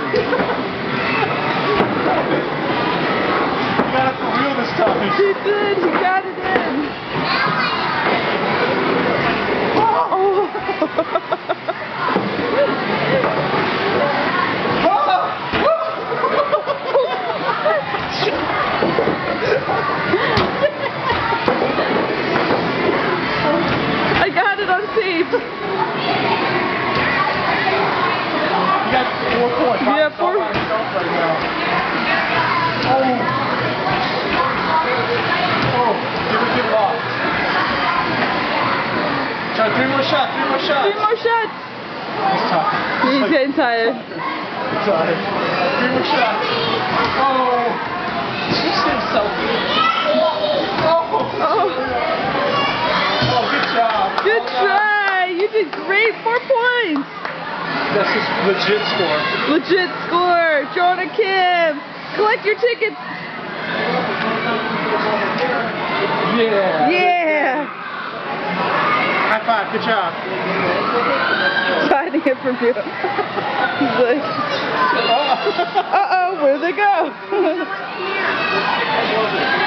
You got it for real this time. He did. He got it in. Oh. I got it on tape. You got 4 points. Yeah, 4. Right now. Oh, get lost. Try 3 more shots. 3 more shots. 3 more shots. He's tired. He's getting tired. Tired. 3 more shots. Oh, you seem so good. Oh. Oh, good job. Good try. You did great. 4 points. That's his legit score. Legit score. Jonah Kim. Collect your tickets. Yeah. Yeah. High five. Good job. Signing it from you. He's like, uh-oh, where'd they go?